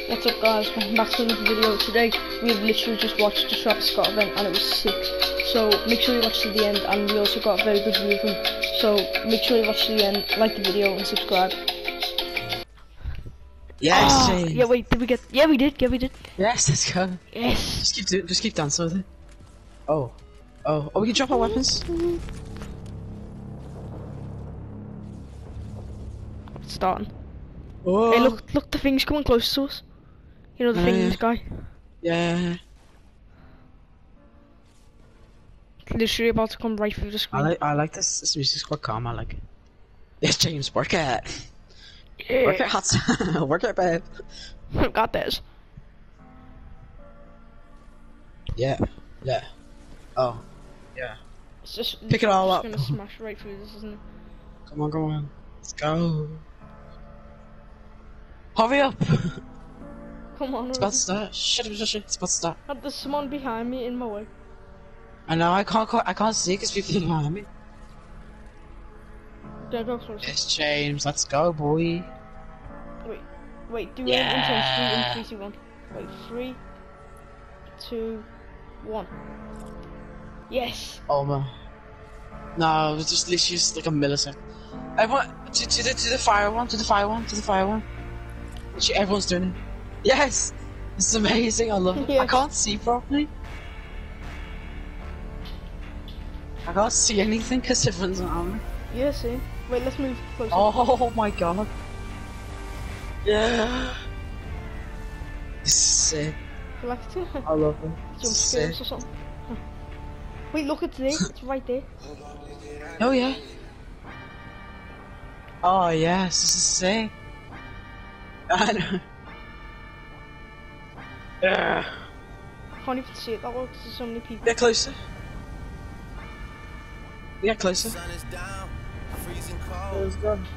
What's up guys, welcome back to another video. Today we have literally just watched the Travis Scott event and it was sick. So make sure you watch to the end, and we also got a very good review of him. So make sure you watch to the end, like the video and subscribe. Yes, James. Yeah, wait, did we get? Yeah, we did. Yes, let's go. Yes. Just keep dancing with it. Oh, we can drop our weapons. It's starting. Oh. Hey, look, the thing's coming close to us. You know the thing in the sky. Yeah. It's literally about to come right through the screen. I like this. This music's quite calm. I like it. Yes, James, work it. Yeah. Work it, hot. Work it, babe. Got this. Yeah. Oh. Yeah. It's just Pick it all up. Gonna smash right through this, isn't it? Come on. Let's go. Hurry up. Come on. It's about to start. Shut up. It's about to start. There's someone behind me in my way. I know. I can't see because people are behind me. Don't go close. Yes, James. Let's go, boy. Wait, do Yeah. it in 3, 2, 1. Wait, 3, 2, 1. Yes! Oh man. No, it was just literally just like a millisecond. Everyone, to the fire one. Literally everyone's doing it. Yes! It's amazing, I love it. Yes. I can't see properly. I can't see anything because everyone's on me. Yeah, see? Wait, let's move closer. Oh my god. Yeah. This is sick. You like it? I love it. Jump scares or something. Wait, look, it's there. It's right there. Oh yeah. Oh yes, this is sick. I know. Yeah. Can't even see it that well because there's so many people. Get closer. Get closer. Oh, it's gone.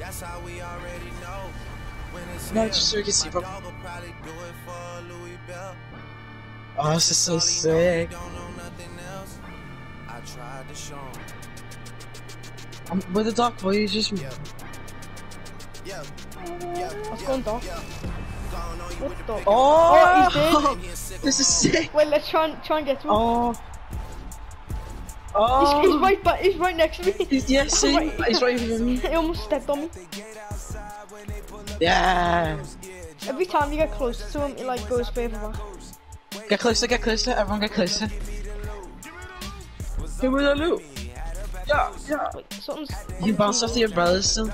No, just so we can see, bro. Oh, this is so sick. With the dark boy, you just. I've gone dark. What the? Oh, he's dead. This is sick. Wait, let's try and get to him. Oh. He's right next to me. He's right with me. He almost stepped on me. Yeah. Every time you get closer to him, it like goes further back. Get closer. Everyone get closer. Here with the loot. Yeah. Wait, something's. You can bounce off the umbrellas still.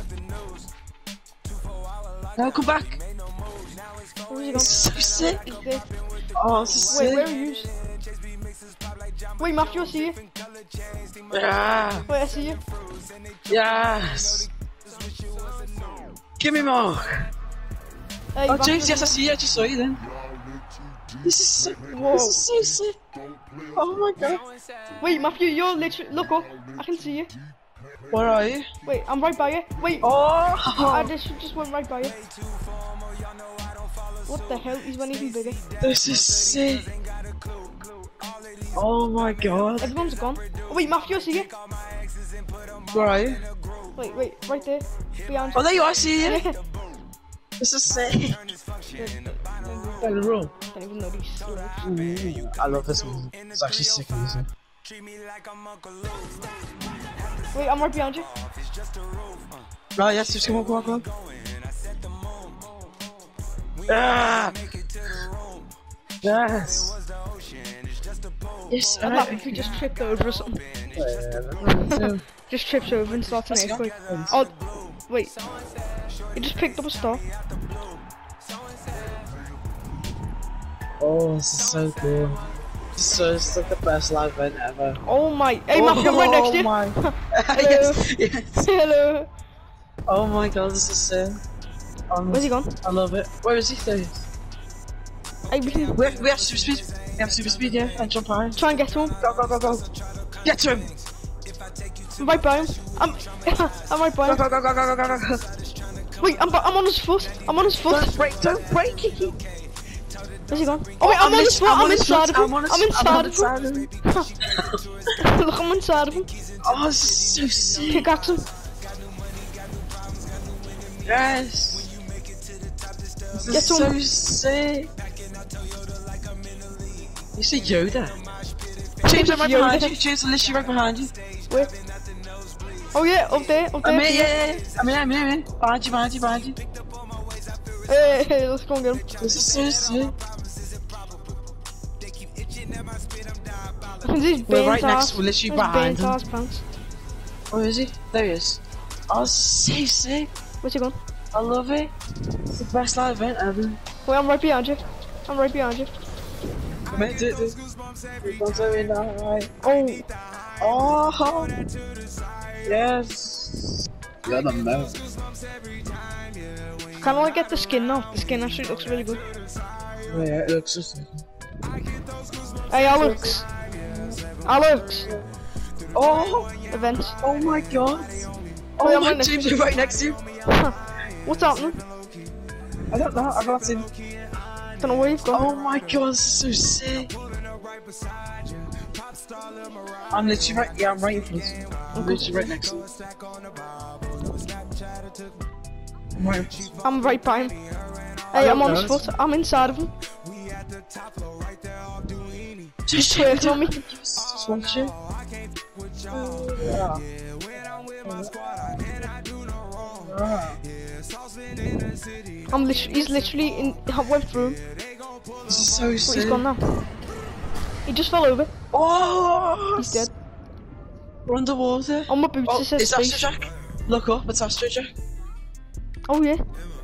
No, come back. Where's he This is gone? so sick. He's dead. Oh, this is Wait, sick. where are you? Wait, Matthew, I see you. Yeah. Wait, I see you. Yes. Give me more. Hey, Oh, back James, to yes, I me. see you. I just saw you then. This is sick. Whoa. This is so sick. Oh my god. Wait, Matthew, you're literally. Look up. I can see you. Where are you? Wait, I'm right by you. Wait. Oh. I just went right by you. What the hell? He's went even bigger. This is sick. Oh my god. Everyone's gone. Oh, wait, Matthew, I see you. Where are you? Wait, right there. Behind Oh, you. there you are. I see you. Yeah. This is sick. By the room. Don't even know these slurs. I love this music. It's actually sick music. Wait, I'm right behind you. Right, yes, just come on. Ah! Yes! Yes, I'd laugh if we just tripped over or something. Just trips over and starts an earthquake. Oh, wait. He just picked up a star. Oh, this is so cool. It's like the best live event ever. Oh my. Hey, Matthew, I'm right next to you. My. Hello. yes. Hello. Oh my god, this is sick. Where's he gone? I love it. Where is he? There he is. Hey, We have super speed. We have super speed, yeah. And jump high. try and get to him. Go. Get to him. I'm right by him. I'm right by him. Go. Wait, I'm on his foot. Don't break. Where's he gone? Oh wait, I'm on his foot. I'm inside of him. I'm inside of him. Look, I'm inside of him. Oh, this is so sick. Pickaxe him. Yes. This Get is some. so sick. You see Yoda? James, I'm right Yoda. behind you. James, I'm literally right behind you. Where? Oh yeah, up there, up there. I'm here, yeah. I'm here. Behind you. Hey, let's go and get him. This is so sick. We're right next, we're literally behind him. Pants. Where is he? There he is. Oh, so sick. Where's he gone? I love it. It's the best live event ever. Wait, I'm right behind you. I'm right behind you. Come here, do it. Don't say it now, right? Oh, Oh, yes. You're the most. can I get the skin now? The skin actually looks really good. Oh, yeah, it looks just like. Hey, Alex. Alex. Oh, Events. oh my god. Wait, Oh I'm my right next James, to you're right next to you. What's happening? I don't know, I've not seen. Don't know where you've gone. Oh my god, this is so sick. I'm literally right, yeah, I'm right in front of you. I'm literally right next to you. I'm right in front of you. I'm right by him. Hey, don't I'm on know. his foot. I'm inside of him. Just twerking on me. Just one shit. Yeah. He's literally in. I went through him. This is so Wait, sick. he's gone now. He just fell over. Oh! He's dead. We're underwater. On my boots Oh, it says it's space. Astro Jack. Look up, it's Astro Jack. Oh yeah.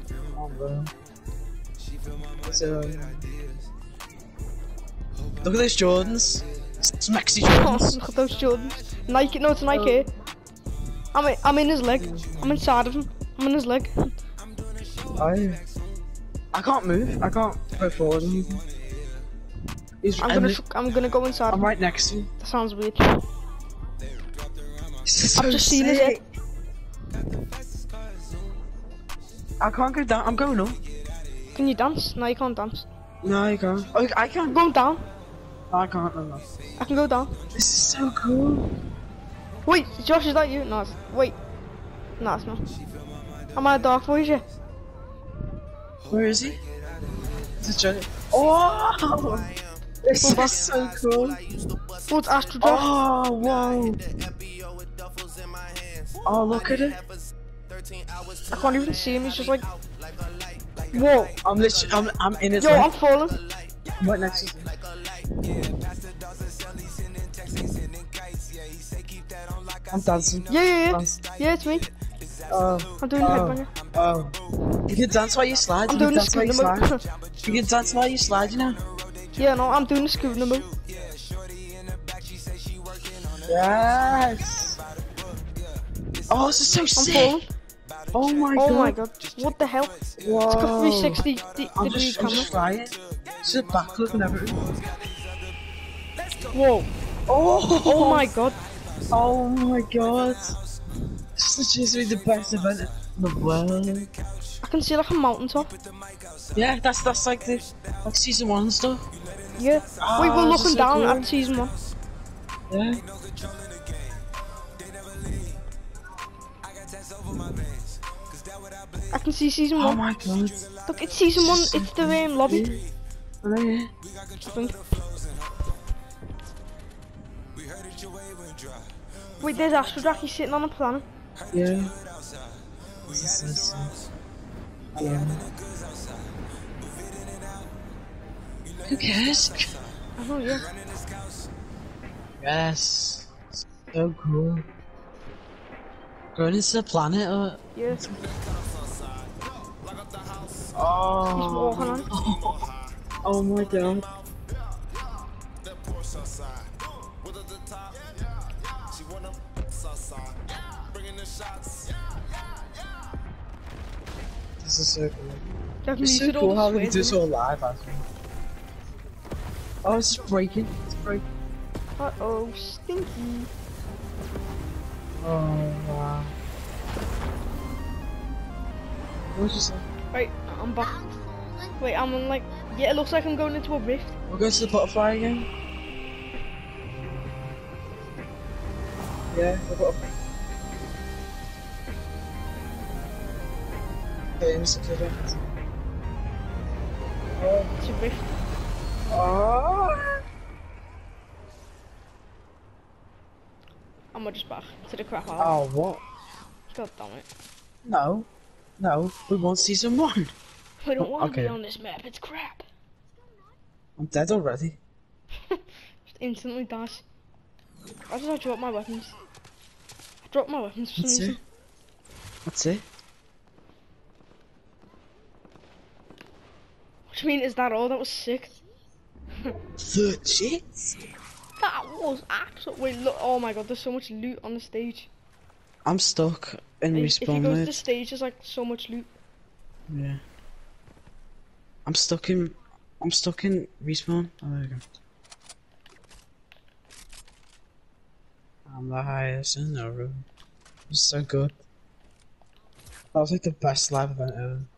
Look at those Jordans. It's Maxi Oh, Jordans. look at those Jordans. Nike. No, it's Nike. I'm in his leg. I'm inside of him. I'm in his leg. I can't move. I can't go forward. I'm gonna go inside. I'm right next to you. That sounds weird. So I've just seen his head. I can't go down. I'm going up. Can you dance? No, you can't dance. No, you can't. Oh, I I'm can't. going down. I can't. No. I can go down. This is so cool. Wait, Josh, is that you? No, wait. No, it's not. Am I a dark voice yet? Where is he? Is it Johnny? Oh! This Go back. is so cool. Oh, it's Astro Josh. Oh, wow. Oh, look at it. I can't even see him. He's just like, whoa. I'm literally, I'm in his Yo, leg. I'm falling. I'm right next to you. I'm dancing. Yeah. Dance. Yeah, it's me. Oh. I'm doing the headbanger. Oh. You can dance while you slide. I'm You doing can the dance while you scooter slide. move. You can dance while you slide, you know. Yeah, no, I'm doing the scooter move. Yes. Oh, this is so I'm sick. falling. Oh my Oh god. my god. What the hell? It's got Whoa. 360 I'm degree just camera. trying. Just back look and everything. Whoa. Oh. Oh my god. Oh my god. This is just the best event in the world. I can see like a mountaintop. Yeah, that's like the season 1 and stuff. Yeah. Oh, Wait, we're this is looking so down cool. at season 1. Yeah. I can see season Oh 1. my god. Look, it's season 1. It's the lobby. Oh yeah. I think. Wait, there's Astro Jack. He's sitting on a planet. Yeah. This is so sick. Yeah. Who cares? I know, yeah. Yes. So cool. Going into the planet or Yeah. He's oh. walking on. Oh my god. This is so cool. Like, It's so muted all cool the how they swears do this in it. all live, actually. Oh, it's breaking. It's breaking. Uh-oh, stinky. Oh, wow. What'd you say? Right, I'm back. Wait, I'm on like... Yeah, it looks like I'm going into a rift. We'll go to the butterfly again. Yeah, the butterfly. Okay, Mr. Clifford. It's a rift. Oh. And we're just back to the crap out. Oh, what? God damn it. No. No, we want season 1. We don't want to okay. be on this map, it's crap. I'm dead already. Just instantly dash. Why did I drop my weapons? I dropped my weapons for some reason. That's it. What do you mean, is that all? That was sick. The shit? That was absolute. Wait, look. Oh my god, there's so much loot on the stage. I'm stuck in If respawn you go to mode. the stage, there's like so much loot. Yeah. I'm stuck in respawn. Oh, there we go. I'm the highest in the room. It was so good. That was like the best live event ever.